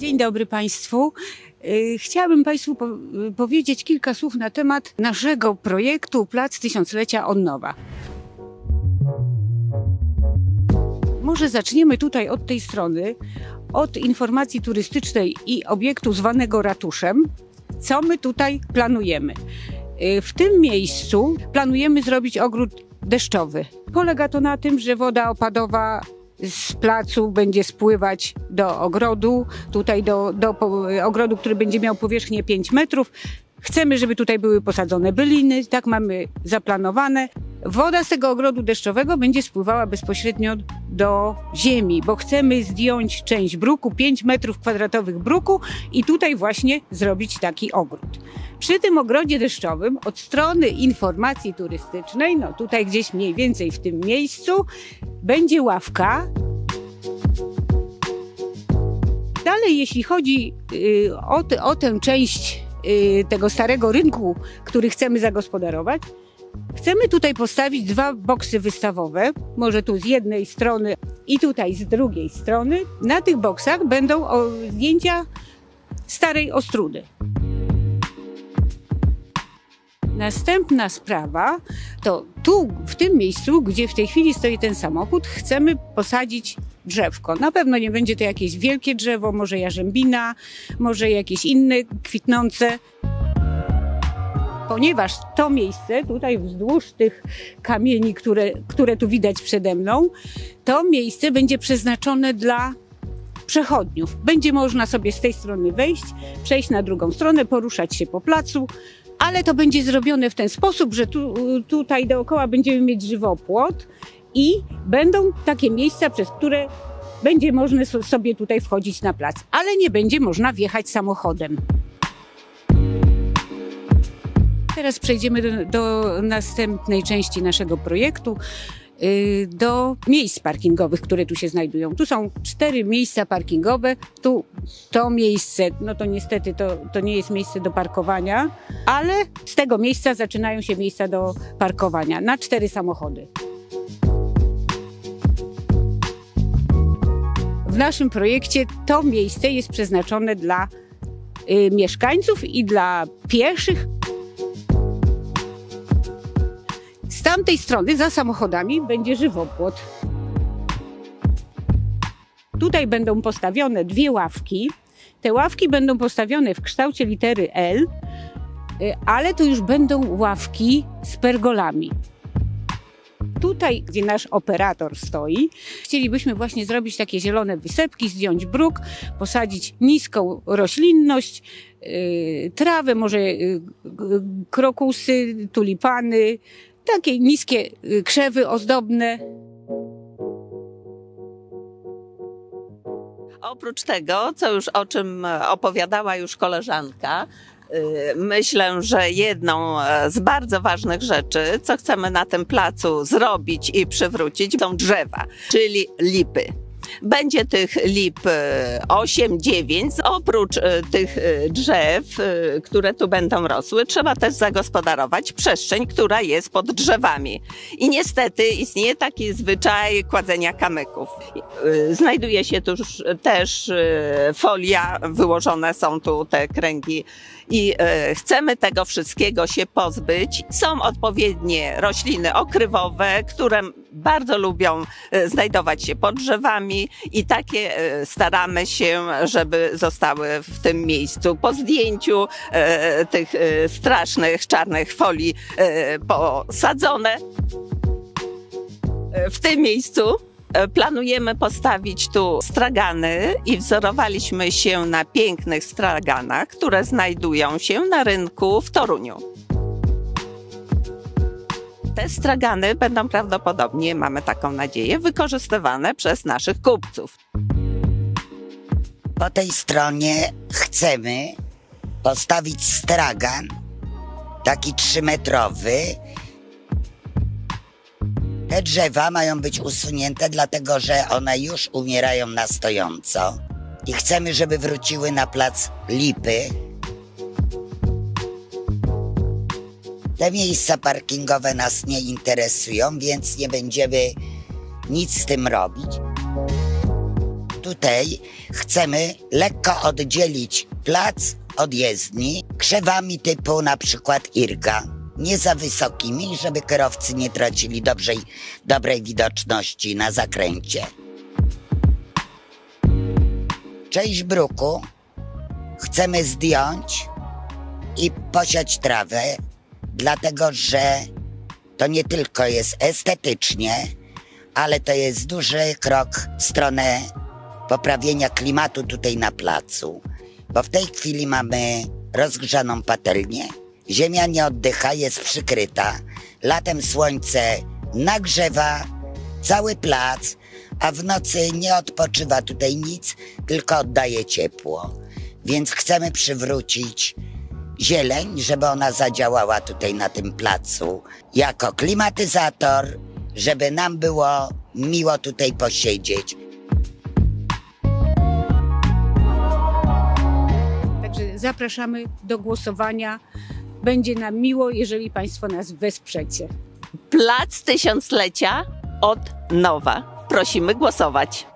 Dzień dobry Państwu. Chciałabym Państwu powiedzieć kilka słów na temat naszego projektu Plac Tysiąclecia od nowa. Może zaczniemy tutaj od tej strony, od informacji turystycznej i obiektu zwanego ratuszem. Co my tutaj planujemy? W tym miejscu planujemy zrobić ogród deszczowy. Polega to na tym, że woda opadowa z placu będzie spływać do ogrodu, tutaj do ogrodu, który będzie miał powierzchnię 5 metrów. Chcemy, żeby tutaj były posadzone byliny, tak mamy zaplanowane. Woda z tego ogrodu deszczowego będzie spływała bezpośrednio do ziemi, bo chcemy zdjąć część bruku, 5 metrów kwadratowych bruku i tutaj właśnie zrobić taki ogród. Przy tym ogrodzie deszczowym od strony informacji turystycznej, no tutaj gdzieś mniej więcej w tym miejscu, będzie ławka. Dalej, jeśli chodzi o tę część tego starego rynku, który chcemy zagospodarować, chcemy tutaj postawić 2 boksy wystawowe, może tu z jednej strony i tutaj z drugiej strony. Na tych boksach będą zdjęcia starej Ostródy. Następna sprawa to tu, w tym miejscu, gdzie w tej chwili stoi ten samochód, chcemy posadzić drzewko. Na pewno nie będzie to jakieś wielkie drzewo, może jarzębina, może jakieś inne kwitnące. Ponieważ to miejsce, tutaj wzdłuż tych kamieni, które tu widać przede mną, to miejsce będzie przeznaczone dla przechodniów. Będzie można sobie z tej strony wejść, przejść na drugą stronę, poruszać się po placu, ale to będzie zrobione w ten sposób, że tutaj dookoła będziemy mieć żywopłot i będą takie miejsca, przez które będzie można sobie tutaj wchodzić na plac, ale nie będzie można wjechać samochodem. Teraz przejdziemy do następnej części naszego projektu, do miejsc parkingowych, które tu się znajdują. Tu są 4 miejsca parkingowe. To miejsce, no to niestety to nie jest miejsce do parkowania, ale z tego miejsca zaczynają się miejsca do parkowania na 4 samochody. W naszym projekcie to miejsce jest przeznaczone dla mieszkańców i dla pieszych. Z tamtej strony, za samochodami, będzie żywopłot. Tutaj będą postawione 2 ławki. Te ławki będą postawione w kształcie litery L, ale to już będą ławki z pergolami. Tutaj, gdzie nasz operator stoi, chcielibyśmy właśnie zrobić takie zielone wysepki, zdjąć bruk, posadzić niską roślinność, trawę, może krokusy, tulipany, takie niskie krzewy ozdobne. Oprócz tego, o czym opowiadała już koleżanka, myślę, że jedną z bardzo ważnych rzeczy, co chcemy na tym placu zrobić i przywrócić, są drzewa, czyli lipy. Będzie tych lip 8-9. Oprócz tych drzew, które tu będą rosły, trzeba też zagospodarować przestrzeń, która jest pod drzewami. I niestety istnieje taki zwyczaj kładzenia kamyków. Znajduje się tu też folia, wyłożone są tu te kręgi i chcemy tego wszystkiego się pozbyć. Są odpowiednie rośliny okrywowe, które bardzo lubią znajdować się pod drzewami i takie staramy się, żeby zostały w tym miejscu po zdjęciu tych strasznych czarnych folii posadzone. W tym miejscu planujemy postawić tu stragany i wzorowaliśmy się na pięknych straganach, które znajdują się na rynku w Toruniu. Te stragany będą prawdopodobnie, mamy taką nadzieję, wykorzystywane przez naszych kupców. Po tej stronie chcemy postawić stragan, taki 3-metrowy. Te drzewa mają być usunięte, dlatego że one już umierają na stojąco. I chcemy, żeby wróciły na plac lipy. Te miejsca parkingowe nas nie interesują, więc nie będziemy nic z tym robić. tutaj chcemy lekko oddzielić plac od jezdni krzewami typu na przykład irga. Nie za wysokimi, żeby kierowcy nie tracili dobrej widoczności na zakręcie. Część bruku chcemy zdjąć i posiać trawę, dlatego że to nie tylko jest estetycznie, ale to jest duży krok w stronę poprawienia klimatu tutaj na placu. Bo w tej chwili mamy rozgrzaną patelnię, ziemia nie oddycha, jest przykryta, latem słońce nagrzewa cały plac, a w nocy nie odpoczywa tutaj nic, tylko oddaje ciepło. Więc chcemy przywrócić zieleń, żeby ona zadziałała tutaj na tym placu jako klimatyzator, żeby nam było miło tutaj posiedzieć. Także zapraszamy do głosowania. Będzie nam miło, jeżeli Państwo nas wesprzecie. Plac Tysiąclecia od nowa. Prosimy głosować.